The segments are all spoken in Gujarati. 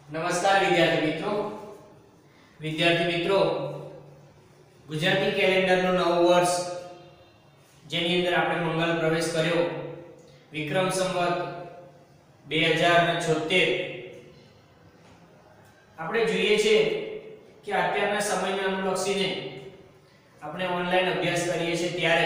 નમસ્કાર વિદ્યાર્થી મિત્રો ગુજરાતી કેલેન્ડરનું નવું વર્ષ જેની અંદર આપણે મંગળ પ્રવેશ કર્યો વિક્રમ સંવત 2076 આપણે જોઈએ છે કે અત્યારના સમયને અનુલક્ષીને આપણે ઓનલાઈન અભ્યાસ કરીએ છીએ ત્યારે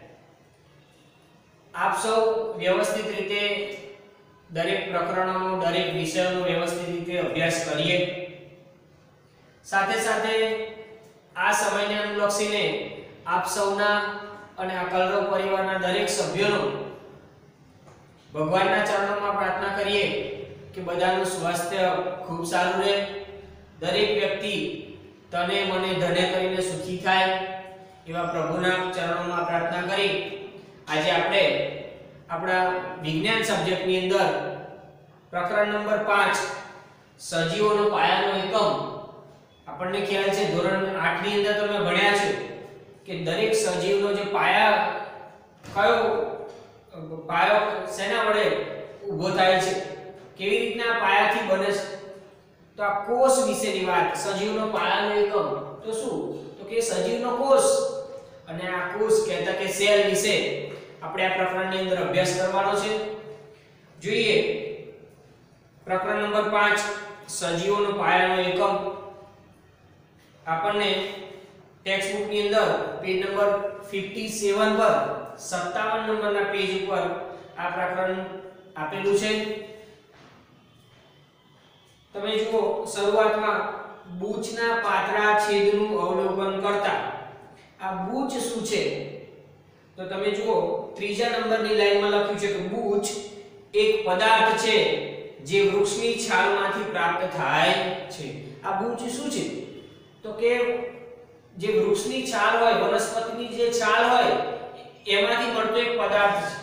આપ સૌ વ્યવસ્થિત રીતે દરેક પ્રકરણોનો દરેક વિષયનો વ્યવસ્થિત રીતે અભ્યાસ કરીએ સાથે સાથે આ સમયને અનુલક્ષીને આપ સૌના અને આ કલરવ પરિવારના દરેક સભ્યોનો ભગવાનના ચરણોમાં પ્રાર્થના કરીએ કે બધાનું સ્વાસ્થ્ય ખૂબ સારું રહે, દરેક વ્યક્તિ તને મને ધને કરીને સુખી થાય એવા પ્રભુના ચરણોમાં પ્રાર્થના કરી આજે આપણે આપણા વિજ્ઞાન સબ્જેક્ટની અંદર પ્રકરણ નંબર 5 સજીવોનો પાયાનો એકમ આપણને ખ્યાલ છે ધોરણ 8 ની અંદર તમે ભણ્યા છો કે દરેક સજીવનો જે પાયો શેના વડે ઊભો થાય છે, કેવી રીતના પાયાથી બને છે, તો આ કોષ વિશેની વાત. સજીવનો પાયાનો એકમ તો શું, તો કે સજીવનો કોષ અને આ કોષ કહેતા કે સેલ વિશે આપણે આ પ્રકરણની અંદર અભ્યાસ કરવાનો છે. જોઈએ પ્રકરણ નંબર 5 સજીવોનો પાયાનો એકમ. આપણને ટેક્સ્ટ બુક ની અંદર પેજ નંબર 57 પર 57 નંબરના પેજ ઉપર આ પ્રકરણ આપેલું છે. તમે જુઓ શરૂઆતમાં બૂચના પાતળા છેદનું અવલોકન કરતા. આ બૂચ શું છે તો તમે જુઓ ત્રીજા નંબરની લાઈનમાં લખ્યું છે કે બૂચ એક પદાર્થ છે જે વૃક્ષની છાલમાંથી પ્રાપ્ત થાય છે. આ બૂચ શું છે તો કે જે વૃક્ષની છાલ હોય, વનસ્પતિની જે છાલ હોય એમાંથી મળતો એક પદાર્થ છે.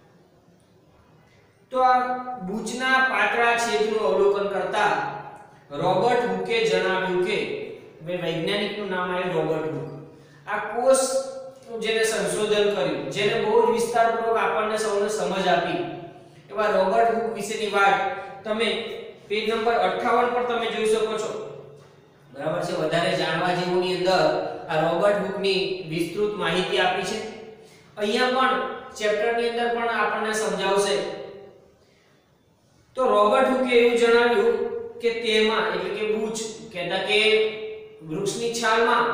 તો આ બૂચના પાતળા છેદનું અવલોકન કરતા રોબર્ટ હુકે જણાવ્યું કે વૈજ્ઞાનિકનું નામ છે રોબર્ટ હુક. આ કોષ જેને સંશોધન કર્યું, જેને બહુ જ વિસ્તારપૂર્વક આપણને સૌને સમજ આપી એવા રોબર્ટ હુક વિશેની વાત તમે પેજ નંબર 58 પર તમે જોઈ શકો છો. બરાબર છે. વધારે જાણવા જેવુંની અંદર આ રોબર્ટ હુકની વિસ્તૃત માહિતી આપી છે. અહીંયા પણ ચેપ્ટરની અંદર પણ આપણને સમજાવશે. તો રોબર્ટ હુકે એવું જણાવ્યું કે તેમાં એટલે કે બૂચ કહેતા કે વૃક્ષની છાલમાં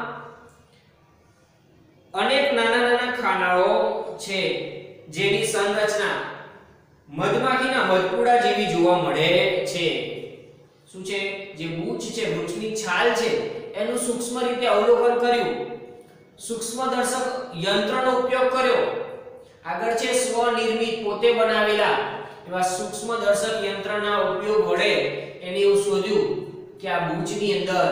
અનેક નાના નાના ખાનાઓ છે જેની સંરચના મધમાખીના મધપૂડા જેવી જોવા મળે છે. શું છે? જે બૂચ છે, વૃક્ષની છાલ છે, એનું સૂક્ષ્મ રીતે અવલોકન કર્યું, સૂક્ષ્મદર્શક યંત્રનો ઉપયોગ કર્યો. આગળ છે સ્વનિર્મિત પોતે બનાવેલા એવા સૂક્ષ્મદર્શક યંત્રના ઉપયોગ વડે એને એવું શોધ્યું કે આ બૂચની અંદર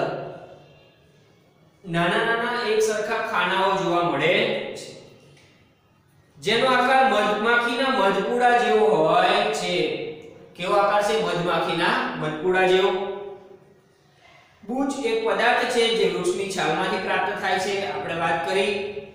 નાના નાના એક સરખા ખાનાઓ જોવા મળે છે જેનો આકાર મધમાખીના મધપૂડા જેવો હોય છે. કેવો આકાર છે? મધમાખીના મધપૂડા જેવો. બૂચ એક પદાર્થ છે જે વૃક્ષની છાલમાંથી પ્રાપ્ત થાય છે. આપણે વાત કરી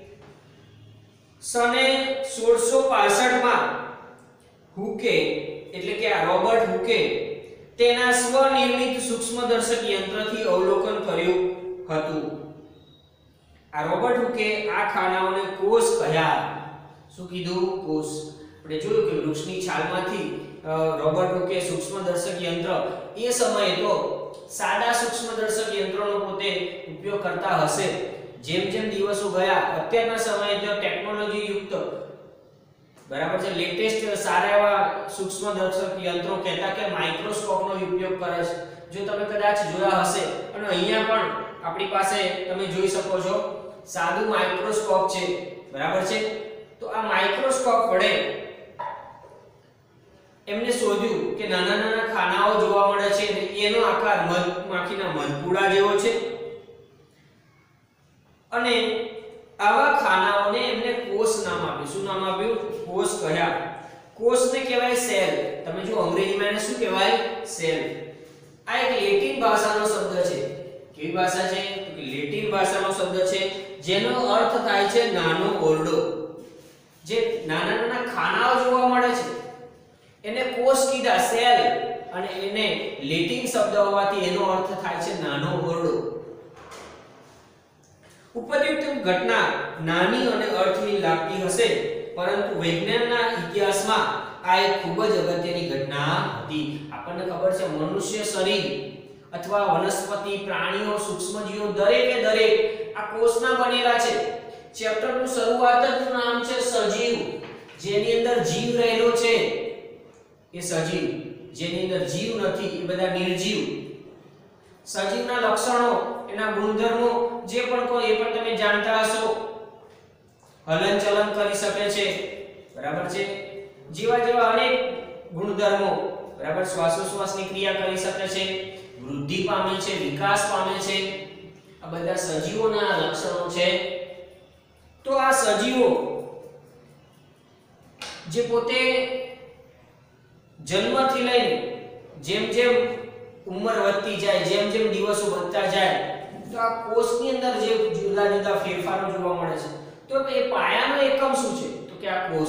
સને 1665 માં હુકે એટલે કે આ રોબર્ટ હુકે તેના સ્વનિર્મિત સૂક્ષ્મદર્શક યંત્રથી અવલોકન કર્યું હતું. આ રોબર્ટ હુકે આ ખાનાઓને કોષ કહ્યા. શું કીધું? કોષ. આપણે જોયું કે વૃક્ષની છાલમાંથી રોબર્ટ હુકે સૂક્ષ્મદર્શક યંત્ર એ સમયે તો સાદા સૂક્ષ્મદર્શક યંત્રોનો પોતે ઉપયોગ કરતા હશે. જેમ જેમ દિવસો ગયા અત્યારના સમયે તો ટેકનોલોજી યુક્ત બરાબર છે લેટેસ્ટ સારા એવા સૂક્ષ્મદર્શક યંત્રો કહેતા કે માઇક્રોસ્કોપનો ઉપયોગ કરે છે. જો તમે કદાચ જોયા હશે અને અહીંયા પણ આપણી પાસે તમે જોઈ શકો છો સાદું માઇક્રોસ્કોપ છે. બરાબર છે. તો આ માઇક્રોસ્કોપ વડે એમને શોધ્યું કે નાના નાના ખાનાઓ જોવા મળે છે અને એનો આકાર મધમાખીના મધપૂડા જેવો છે અને આવા ખાનાઓને એમને કોષ નામ આપ્યું. શું નામ આપ્યું? કોષ કહ્યા. કોષને કહેવાય સેલ. તમે જો અંગ્રેજીમાં એને શું કહેવાય? સેલ. આ એક લેટિન ભાષાનો શબ્દ છે. કેવી ભાષા છે? તો કે લેટિન ભાષાનો શબ્દ છે જેનો અર્થ થાય છે નાનો ઓરડો. જે નાના નાના ખાનાઓ જોવા મળે છે એને કોષ કીધા, સેલ. અને એને લેટિન શબ્દ હોવાથી એનો અર્થ થાય છે નાનો ઓરડો. ઉપયુક્ત ઘટના નાની અને અર્થહીન લાગતી હશે, પરંતુ વિજ્ઞાનના ઇતિહાસમાં આ એક ખૂબ જ અગત્યની ઘટના હતી. આપણને ખબર છે મનુષ્ય શરીર અથવા વનસ્પતિ, પ્રાણીઓ, સૂક્ષ્મજીવો દરેકે દરેક આ કોષના બનેલા છે. ચેપ્ટરનું શરૂઆત જ નામ છે સજીવ. જેની અંદર જીવ રહેલો છે એ સજીવ, જેની અંદર જીવ નથી એ બધા નિર્જીવ. સજીવના લક્ષણો, એના ગુણધર્મો જે પણ કોઈ એ પણ તમે જાણતા હશો. હલનચલન કરી શકે છે, બરાબર છે, જેવા જેવા અનેક ગુણધર્મો, બરાબર, શ્વાસોશ્વાસની ક્રિયા કરી શકે છે, વૃદ્ધિ પામે છે, વિકાસ પામે છે. આ બધા સજીવોના લક્ષણો છે. તો આ સજીવો જે પોતે જન્મથી લઈને જેમ જેમ ઉંમર વધતી જાય, જેમ જેમ દિવસો વધતા જાય, તો આ કોષની અંદર જે જુદા જુદા ફેરફારો જોવા મળે છે. તો એ પાયાનો એકમ શું છે? તો કે આ કોષ.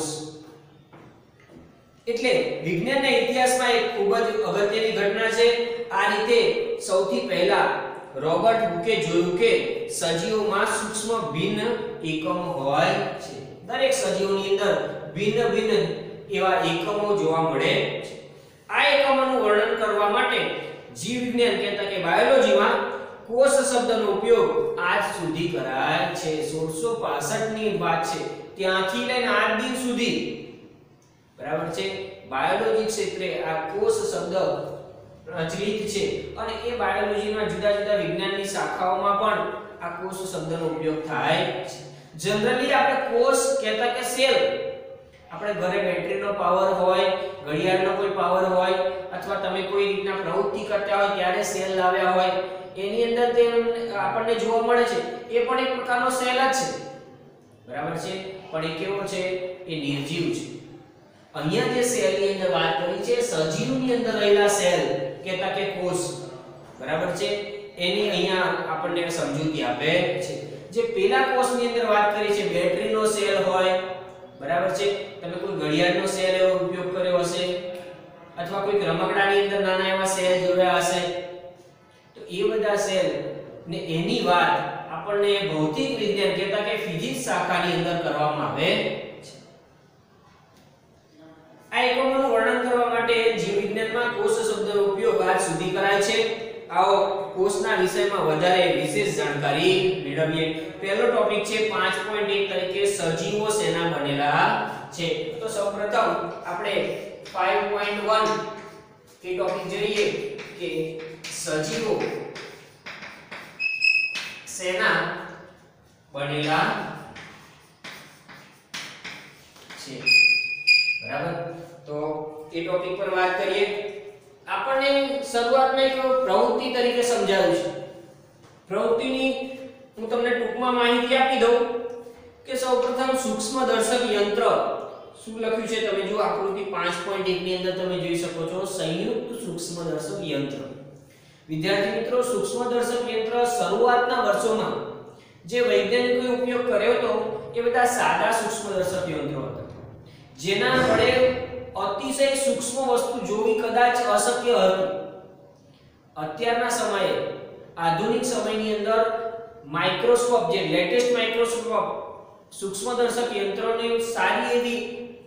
એટલે વિજ્ઞાનના ઇતિહાસમાં એક ખૂબ જ અગત્યની ઘટના છે. આ રીતે સૌથી પહેલા રોબર્ટ હુકે જોયું કે સજીવોમાં સૂક્ષ્મ ભિન્ન એકમો હોય છે. દરેક સજીવોની અંદર ભિન્ન ભિન્ન એવા એકમો જોવા મળે છે. આ એકમોનું વર્ણન કરવા માટે જીવ વિજ્ઞાન કહેતા કે બાયોલોજીમાં કોષ શબ્દનો ઉપયોગ આજ સુધી કરાય છે. 1665 ની વાત છે, ત્યાંથી લઈને આજ દિન સુધી, બરાબર છે, બાયોલોજી ક્ષેત્રે આ કોષ શબ્દ પ્રચલિત છે. અને એ બાયોલોજીના જુદા જુદા વિજ્ઞાનની શાખાઓમાં પણ આ કોષ શબ્દનો ઉપયોગ થાય છે. જનરલી આપણે કોષ કહેતા કે સેલ, આપણે ઘરે બેટરીનો પાવર હોય, ઘડિયાળનો કોઈ પાવર હોય, અથવા તમે કોઈ રીતના પ્રવૃત્તિ કરતા હોય ત્યારે સેલ લાવ્યા હોય, એની અંદર તે આપણને જોવા મળે છે. એ પણ એક પ્રકારનો સેલ જ છે, બરાબર છે, પણ એ કેવો છે? એ નિર્જીવ છે. અહીંયા જે સેલની અંદર વાત કરી છે, સજીવની અંદર રહેલા સેલ કહેતા કે કોષ, બરાબર છે, એની અહીંયા આપણને સમજૂતી આપે છે. જે પેલા કોષની અંદર વાત કરી છે, બેટરીનો સેલ હોય, બરાબર છે, તમે કોઈ ઘડિયાળનો સેલ એવો ઉપયોગ કર્યો હશે, અથવા કોઈ રમકડાની અંદર નાના એવા સેલ જોયા હશે, તો એ બધા સેલ ને એની વાત આપણને ભૌતિક વિજ્ઞાન કહેતા કે ફિઝિક્સ શાખાની અંદર કરવામાં આવે છે. આ એકમોનું વર્ણન કરવા માટે જીવ વિજ્ઞાનમાં કોષ શબ્દનો ઉપયોગ આજ સુધી કરાય છે. આવો કોષના વિષયમાં વધારે વિશેષ જાણકારી મેળવીએ. પહેલો ટોપિક છે 5.1 તરીકે સજીવો શેના બનેલા છે. તો સૌપ્રથમ આપણે 5.1 કે ટોપિક જોઈએ કે સજીવો શેના બનેલા છે, બરાબર. તો એ ટોપિક પર વાત કરીએ. આપણને શરૂઆતમાં એક પ્રવૃત્તિ તરીકે સમજાવ્યું છે. પ્રવૃત્તિની હું તમને ટૂંકમાં માહિતી આપી દઉં કે સૌપ્રથમ સૂક્ષ્મદર્શક યંત્ર શું લખ્યું છે તમે જો આકૃતિ 5.1 ની અંદર તમે જોઈ શકો છો, સંયુક્ત સૂક્ષ્મદર્શક યંત્ર. વિદ્યાર્થી મિત્રો, સૂક્ષ્મદર્શક યંત્ર શરૂઆતના વર્ષોમાં જે વૈજ્ઞાનિકોએ ઉપયોગ કર્યો હતો એ બધા સાદા સૂક્ષ્મદર્શક યંત્રો હતા, જેના વડે અતિશય સૂક્ષ્મ વસ્તુ જોવી કદાચ અશક્ય હતું. અત્યારના સમયે આધુનિક સમયની અંદર માઇક્રોસ્કોપ, જે લેટેસ્ટ માઇક્રોસ્કોપ, સૂક્ષ્મદર્શક યંત્રોની સારી એવી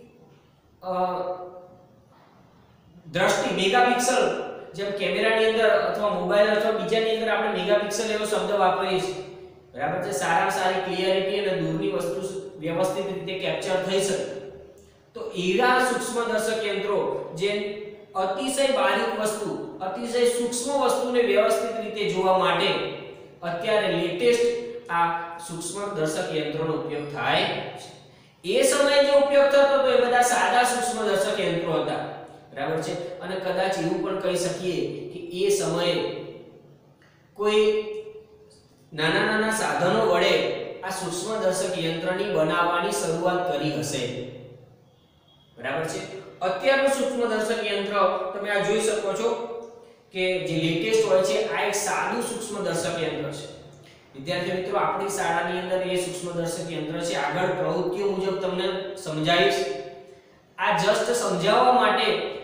દ્રષ્ટિ, મેગાપિક્સલ, જેમ કેમેરાની અંદર અથવા મોબાઈલ અથવા બીજાની અંદર આપણે મેગાપિક્સલ એવો શબ્દ વાપરીએ છીએ, બરાબર છે, સારામાં સારી ક્લિયરિટી અને દૂરની વસ્તુ વ્યવસ્થિત રીતે કેપ્ચર થઈ શકે. તો એવા સૂક્ષ્મદર્શક યંત્રો જે અતિશય બારીક વસ્તુ, અતિશય સૂક્ષ્મ વસ્તુને વ્યવસ્થિત રીતે જોવા માટે અત્યારે લેટેસ્ટ આ સૂક્ષ્મદર્શક યંત્રોનો ઉપયોગ થાય છે. એ સમયે જે ઉપયોગ થતો હતો એ બધા સાદા સૂક્ષ્મદર્શક યંત્રો હતા, બરાબર છે. અને કદાચ એવું પણ કહી શકીએ કે એ સમયે કોઈ નાના નાના સાધનો વડે આ સૂક્ષ્મદર્શક યંત્રની બનાવવાની શરૂઆત કરી હશે, બરાબર છે. અત્યારનું સૂક્ષ્મદર્શક યંત્ર તમે આ જોઈ શકો છો કે જે લેટેસ્ટ હોય છે, આ એક સાદું સૂક્ષ્મદર્શક યંત્ર છે. વિદ્યાર્થી મિત્રો, આપણી શાળાની અંદર એ સૂક્ષ્મદર્શક યંત્ર છે. આગળ પ્રવૃત્તિઓ મુજબ તમને સમજાવીશ. આ જસ્ટ સમજાવવા માટે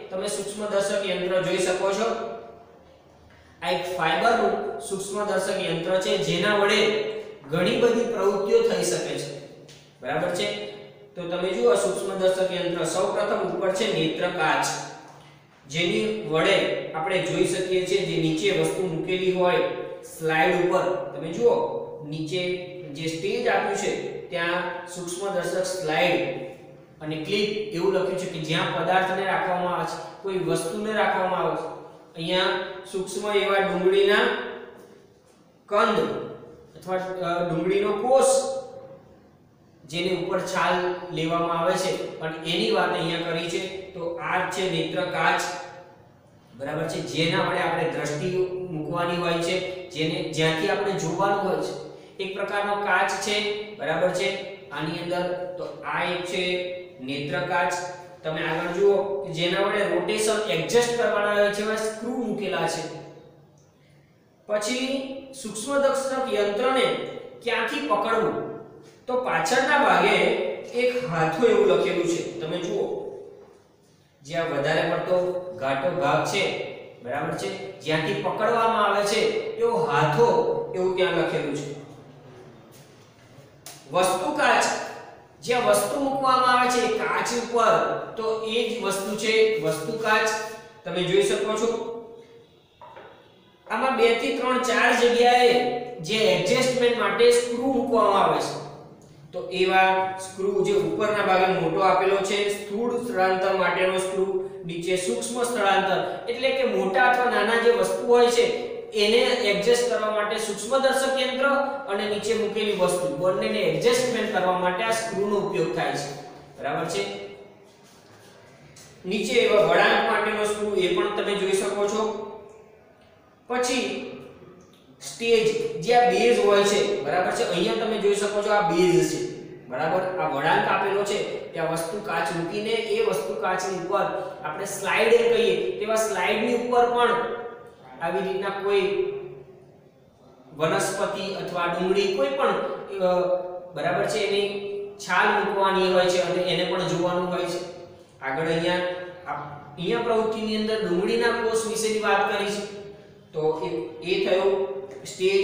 તમે સૂક્ષ્મદર્શક યંત્ર જોઈ શકો છો. આ એક ફાઇબરનું સૂક્ષ્મદર્શક યંત્ર છે જેના વડે ઘણી બધી પ્રવૃત્તિઓ થઈ શકે છે. બરાબર છે. તો તમે જુઓ સૂક્ષ્મદર્શક યંત્ર સૌપ્રથમ ઉપર છે નેત્ર કાચ, જેની વડે આપણે જોઈ શકીએ છીએ જે નીચે વસ્તુ મૂકેલી હોય સ્લાઇડ ઉપર. તમે જુઓ નીચે જે સ્ટેજ આપ્યું છે ત્યાં સૂક્ષ્મદર્શક સ્લાઇડ અને ક્લિપ એવું લખ્યું છે કે જ્યાં પદાર્થને રાખવામાં આવે છે, કોઈ વસ્તુને રાખવામાં આવે છે. અહીંયા સૂક્ષ્મ એવા ડુંગળીના કંદ અથવા ડુંગળીનો કોષ જેની ઉપર છાલ લેવામાં આવે છે અને એની વાત અહીંયા કરી છે. તો આ છે નેત્ર કાચ. બરાબર છે. જેના વડે આપણે દ્રષ્ટિ મૂકવાની હોય છે, જેને જ્યાંથી આપણે જોવાનું હોય છે. એક પ્રકારનો કાચ છે. બરાબર છે. આની અંદર તો આ એક છે નેત્ર કાચ. તમે આગળ જુઓ કે જેના વડે રોટેશન એડજસ્ટ કરવાના હોય છે, એવા સ્ક્રૂ મૂકેલા છે. પછી સૂક્ષ્મદર્શક યંત્રને ક્યાંથી પકડવું, તો પાછળના ભાગે એક હાથો એવું લખેલું છે. તમે જુઓ જ્યાં વધારે પડતો ઘાટો ભાગ છે, બરાબર છે, જ્યાંથી પકડવામાં આવે છે એવો હાથો એવું ત્યાં લખેલું છે. વસ્તુ કાચ, જ્યાં વસ્તુ મૂકવામાં આવે છે કાચ ઉપર, તો એ જ વસ્તુ છે વસ્તુ કાચ. તમે જોઈ શકો છો આમાં 2 થી 3 4 જગ્યાએ જે એડજસ્ટમેન્ટ માટે સ્ક્રૂ મૂકવામાં આવે છે. તો એવા સ્ક્રૂ જે ઉપરના ભાગે મોટો આપેલો છે સ્થૂળ સ્થળાંતર માટેનો સ્ક્રૂ, નીચે સૂક્ષ્મ સ્થળાંતર એટલે કે મોટા અથવા નાના જે વસ્તુ હોય છે એને એડજસ્ટ કરવા માટે સૂક્ષ્મદર્શક યંત્ર અને નીચે મૂકેલી વસ્તુ બંનેને એડજસ્ટમેન્ટ કરવા માટે આ સ્ક્રૂનો ઉપયોગ થાય છે. બરાબર છે. નીચે એવા વળાંક માટેનો સ્ક્રૂ એ પણ તમે જોઈ શકો છો. પછી સ્ટેજ જ્યાં બેઝ હોય છે, બરાબર છે, અહીંયા તમે જોઈ શકો છો આ બેઝ છે. બરાબર. આ વળાંક આપેલો છે ત્યાં વસ્તુ કાચ મૂકીને એ વસ્તુ કાચની ઉપર આપણે સ્લાઇડ એમ કહીએ તેવા સ્લાઇડની ઉપર પણ આવી રીતના કોઈ વનસ્પતિ અથવા ડુંગળી કોઈ પણ બરાબર છે એની છાલ મૂકવાની હોય છે અને એને પણ જોવાનું હોય છે. આગળ અહીંયા પ્રવૃત્તિની અંદર ડુંગળીના કોષ વિશેની વાત કરી છે. તો એ થયો સ્ટેજ.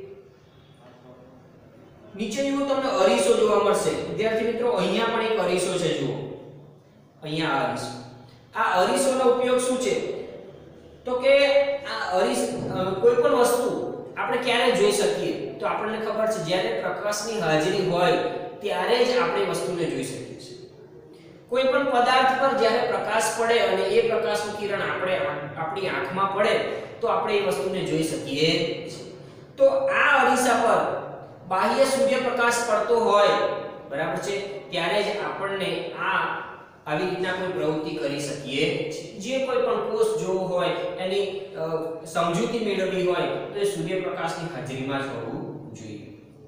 નીચે જુઓ તમને અરીસો જોવા મળશે. વિદ્યાર્થી મિત્રો અહીંયા પણ એક અરીસો છે. જુઓ અહીંયા આ અરીસો. આ અરીસોનો ઉપયોગ શું છે? તો કે આ કોઈ પણ વસ્તુ આપણે ક્યારે જોઈ શકીએ? તો આપણને ખબર છે જ્યારે પ્રકાશની હાજરી હોય ત્યારે જ આપણે વસ્તુને જોઈ શકીએ છીએ. કોઈ પણ પદાર્થ પર જ્યારે પ્રકાશ પડે અને એ પ્રકાશનું કિરણ આપણી આંખમાં પડે તો આપણે એ વસ્તુને જોઈ શકીએ છીએ. તો આ અરીસા પર બાહ્ય સૂર્યપ્રકાશ પડતો હોય, બરાબર છે, ત્યારે જ આપણને આવી રીતના કોઈ પ્રવૃત્તિ કરી શકીએ છીએ. જે કોઈ પણ કોષ જોવો હોય એની સમજૂતી મેળવવી હોય તો એ સૂર્યપ્રકાશની હાજરીમાં જ હોવું જોઈએ.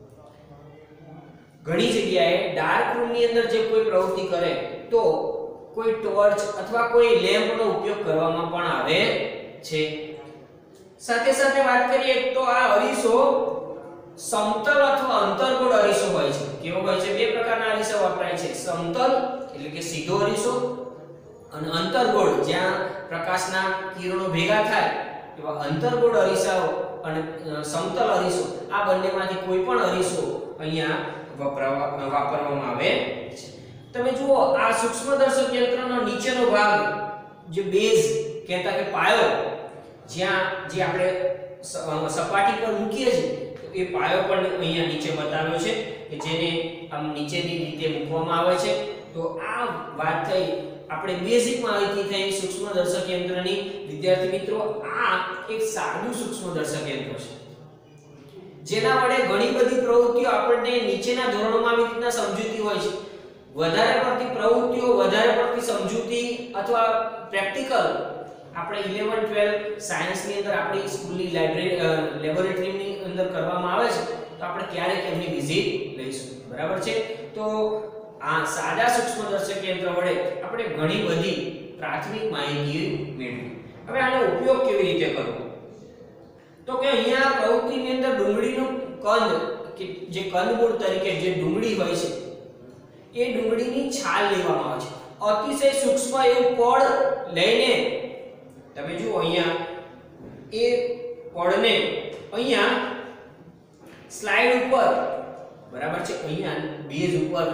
ઘણી જગ્યાએ ડાર્ક રૂમની અંદર જે કોઈ પ્રવૃત્તિ કરે તો કોઈ ટોર્ચ અથવા કોઈ લેમ્પનો ઉપયોગ કરવામાં પણ આવે છે. સાથે સાથે વાત કરીએ તો આ અરીસો સમતલ અથવા અંતર્ગોળ અરીસો હોય છે. કેવો હોય છે? 2 પ્રકારના અરીસા વપરાય છે. સમતલ એટલે કે સીધો અરીસો અને અંતર્ગોળ જ્યાં પ્રકાશના કિરણો ભેગા થાય એવા અંતર્ગોળ અરીસાઓ અને સમતલ અરીસો. આ બંનેમાંથી કોઈ પણ અરીસો અહીંયા વાપરવામાં આવે છે. તમે જુઓ આ સૂક્ષ્મદર્શક યંત્રનો નીચેનો ભાગ જે બેઝ કહેતા કે પાયો, જ્યાં જે આપણે સપાટી પર મૂકીએ છીએ તો એ પાયો પણ અહીંયા નીચે બતાવ્યો છે કે જેને આમ નીચેની રીતે મૂકવામાં આવે છે. તો આ વાત થઈ આપણે બેઝિક માહિતી થઈ સૂક્ષ્મદર્શક યંત્રની. વિદ્યાર્થી મિત્રો આ એક સાદું સૂક્ષ્મદર્શક યંત્ર છે જેના વડે ઘણી બધી પ્રવૃત્તિઓ આપણને નીચેના ધોરણોમાં આવી રીતના સમજૂતી હોય છે. વધારે પડતી પ્રવૃત્તિઓ, વધારે પડતી સમજૂતી અથવા પ્રેક્ટિકલ આપણે 11 12 સાયન્સની અંદર આપણી સ્કૂલની લેબોરેટરીની અંદર કરવામાં આવે છે. તો આપણે ક્યારેક એમની વિઝિટ લઈશું. બરાબર છે. તો આ સાદા સૂક્ષ્મદર્શક યંત્ર વડે આપણે ઘણી બધી પ્રાથમિક માહિતી મેળવી. હવે આનો ઉપયોગ કેવી રીતે કરવો? તો કે અહીંયા પ્રવૃત્તિની અંદર ડુંગળીનું કંદ કે જે કંદમૂળ તરીકે જે ડુંગળી હોય છે એ ડુંગળીની છાલ લેવામાં આવે છે. અતિશય સૂક્ષ્મ એવું પડ લઈને તમે જુઓ અહીંયા એ પડને અહીંયા સ્લાઇડ ઉપર બરાબર છે અહીંયા બેઝ ઉપર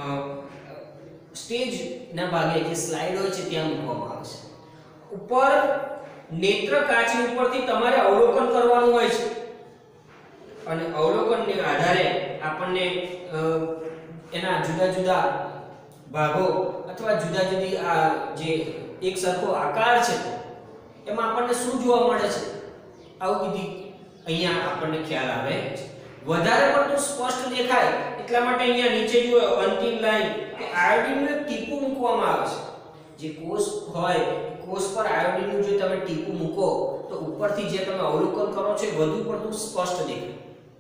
સ્ટેજ ના ભાગે જે સ્લાઇડ હોય છે ત્યાં મૂકવામાં આવે છે ઉપર નેત્ર કાચની ઉપરથી તમારે અવલોકન કરવાનું હોય છે અને અવલોકનને આધારે આપણને એના જુદા જુદા ભાગો અથવા જુદા જુદી આ જે એક સરખો આકાર છે એમાં આપણને શું જોવા મળે છે આવું બધી અહીંયા આપણને ખ્યાલ આવે છે વધારે પડતું સ્પષ્ટ દેખાય એટલા માટે અહીંયા નીચે જુઓ અંતિમ લાઈન કે આયોડિનનું ટીપું મૂકવામાં આવે છે જે કોષ હોય કોષ પર આયોડિનનું જો તમે ટીપું મૂકો તો ઉપરથી જે તમે અવલોકન કરો છો વધુ પડતું સ્પષ્ટ દેખાય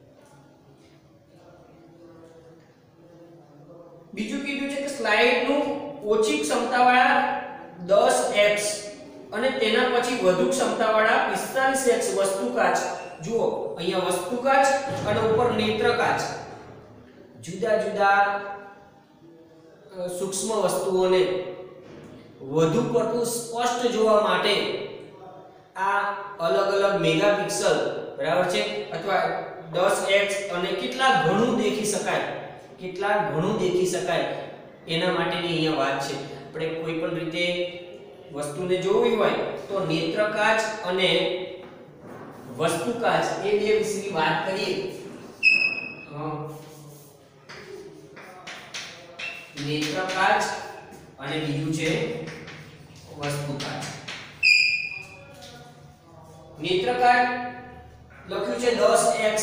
બીજું કીધું છે કે સ્લાઇડનું ઓછી ક્ષમતાવાળા 10x અને તેના પછી વધુ ક્ષમતાવાળા 45x વસ્તુ કાચ જુઓ અહીંયા વસ્તુ કાચ અને ઉપર નેત્ર કાચ જુદા જુદા સૂક્ષ્મ વસ્તુઓને વધુ પડતું સ્પષ્ટ જોવા માટે આ અલગ અલગ મેગાપિક્સલ બરાબર છે અથવા 10x અને કેટલા ઘણું દેખી શકાય એના માટેની અહીંયા વાત છે આપણે કોઈ પણ રીતે વસ્તુને જોવી હોય તો નેત્ર કાચ અને વસ્તુ કાચ એ બે વિશેની વાત કરીએ નેત્ર કાચ અને બીજું છે વસ્તુ કાચ નેત્ર કાચ લખ્યું છે 10x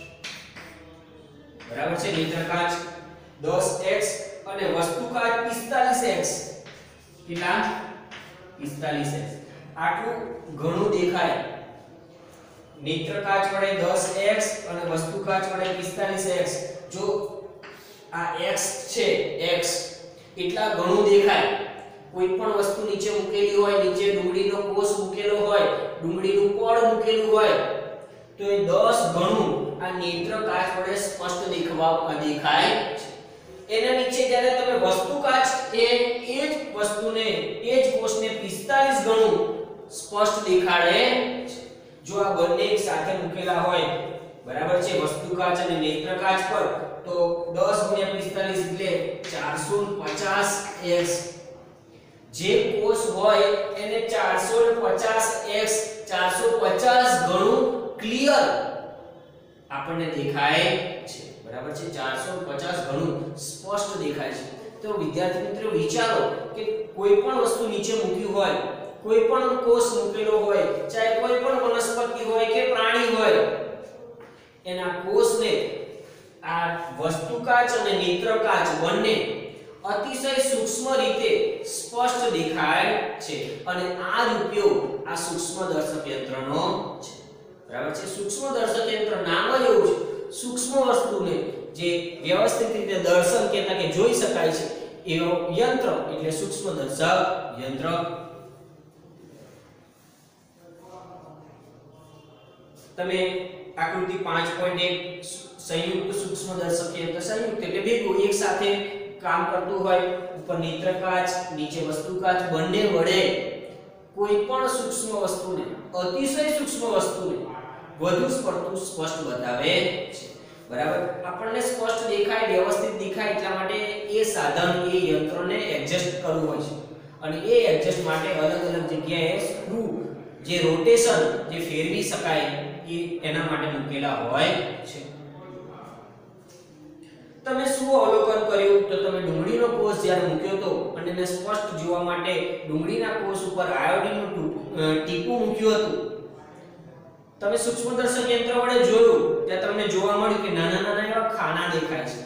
બરાબર છે નેત્ર કાચ 10x અને વસ્તુ કાચ 45x કેટલા 45x આટલું ઘણું દેખાય નેત્ર કાચ વડે 10x અને વસ્તુ કાચ વડે 45x જો આ x છે x એટલા ઘણું દેખાય કોઈ પણ વસ્તુ નીચે મૂકેલી હોય નીચે ડુંગળીનો કોષ મૂકેલો હોય ડુંગળીનું પડ મૂકેલું હોય તો એ 10 ગણું આ નેત્ર કાચ વડે સ્પષ્ટ દેખાય છે એના નીચે જ્યારે તમે વસ્તુ કાચ એ જ વસ્તુને એ જ કોષને 45 ગણું સ્પષ્ટ દેખાડે છે જો આ બંને એક સાથે મૂકેલા હોય બરાબર છે વસ્તુ કાચ અને નેત્ર કાચ પર તો 10 * 45 એટલે 450x જે કોષ હોય એને 450x 450 ગણું ક્લિયર આપણને દેખાય છે બરાબર છે 450 ગણું સ્પષ્ટ દેખાય છે તો વિદ્યાર્થી મિત્રો વિચારો કે કોઈ પણ વસ્તુ નીચે મૂકી હોય કોઈ પણ કોષ મૂકેલો હોય ચાહે કોઈ પણ વનસ્પતિ હોય કે પ્રાણી હોય એના કોષને આ વસ્તુ કાચ અને નેત્ર કાચ બંને અતિશય સૂક્ષ્મ રીતે સ્પષ્ટ દેખાય છે અને આ જ ઉપયોગ આ સૂક્ષ્મદર્શક યંત્રનો છે બરાબર છે સૂક્ષ્મદર્શક યંત્ર નામ જ એવું છે સૂક્ષ્મ વસ્તુને જે વ્યવસ્થિત રીતે દર્શન કે જોઈ શકાય છે એવો યંત્ર એટલે સૂક્ષ્મદર્શક યંત્ર તમે આકૃતિ 5.1 સંયુક્ત સૂક્ષ્મદર્શક યંત્ર સંયુક્ત એટલે ભેગું એક સાથે કામ કરતું હોય ઉપર નેત્ર કાચ નીચે વસ્તુ કાચ બંને વડે કોઈ પણ સૂક્ષ્મ વસ્તુને અતિશય સૂક્ષ્મ વસ્તુને વધુ સ્પષ્ટ બતાવે છે બરાબર આપણને સ્પષ્ટ દેખાય વ્યવસ્થિત દેખાય એટલા માટે એ સાધન એ યંત્રને એડજસ્ટ કરવું હોય છે અને એ એડજસ્ટ માટે અલગ અલગ જગ્યાએ સ્ક્રૂ જે રોટેશન જે ફેરવી શકાય એના માટે મૂકેલા હોય છે તમે શું અવલોકન કર્યું તો તમે ડુંગળીનો કોષ જ્યારે મૂક્યો તો અને એને સ્પષ્ટ જોવા માટે ડુંગળીના કોષ ઉપર આયોડિનનું ટીપું મૂક્યું હતું તમે સૂક્ષ્મદર્શક યંત્ર વડે જોયું ત્યાં તમને જોવા મળ્યું કે નાના નાના એવા ખાના દેખાય છે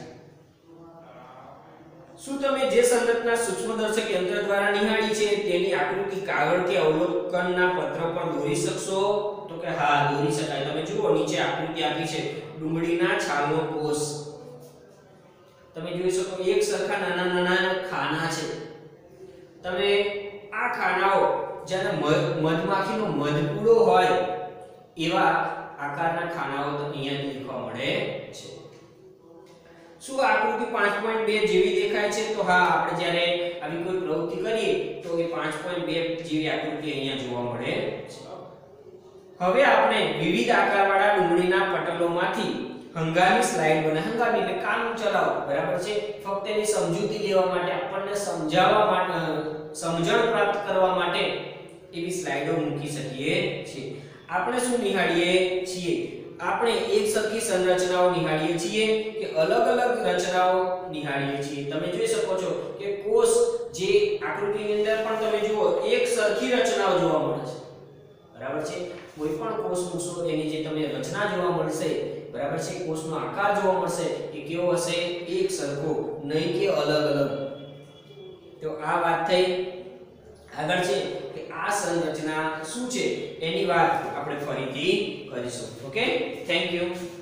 શું તમે જે સંરચના સૂક્ષ્મદર્શક યંત્ર દ્વારા નિહાળી છે તેની આકૃતિ કાગળ કે અવલોકનના પત્ર પર દોરી શકશો તો કે હા દોરી શકાય તમે જુઓ નીચે આકૃતિ આપી છે ડુંગળીના છાલનો કોષ તમે જોઈ શકો એક સરખા નાના નાના ખાના છે તમે આ ખાનાઓ જેને મધમાખીનો મધપૂડો હોય એવા આકારના ખાનાઓ તો અહીંયા દેખવા મળે છે શું આકૃતિ 5.2 જેવી દેખાય છે? તો હા, આપણે જ્યારે આવી કોઈ પ્રવૃત્તિ કરીએ તો એ 5.2 જેવી આકૃતિ અહીંયા જોવા મળે છે. હવે આપણે વિવિધ આકારવાળા ડુંગળીના પટલોમાંથી હંગામી સ્લાઇડ બનાવી. હંગામી એટલે કામ ચલાવો, બરાબર છે. ફક્ત એની સમજૂતી લેવા માટે, આપણને સમજાવવા માટે, સમજણ પ્રાપ્ત કરવા માટે એવી સ્લાઇડો મૂકી શકીએ છીએ. આપણે શું નિહાળીએ છીએ? આપણે એક સરખી સંરચનાઓ નિહાળીએ છીએ કે અલગ અલગ રચનાઓ નિહાળીએ છીએ. તમે જોઈ શકો છો કે કોષ જે આકૃતિની અંદર પણ તમે જુઓ એક સરખી રચનાઓ જોવા મળે છે, બરાબર છે. કોઈ પણ કોષ મૂકશો એની જે તમને રચના જોવા મળશે, બરાબર છે, કોષનો આકાર જોવા મળશે એ કેવો હશે? એક સરખો, નહીં કે અલગ અલગ. તો આ વાત થઈ. આગળ છે કે આ સંરચના શું છે એની વાત આપણે ફરીથી કરીશું. Okay, thank you.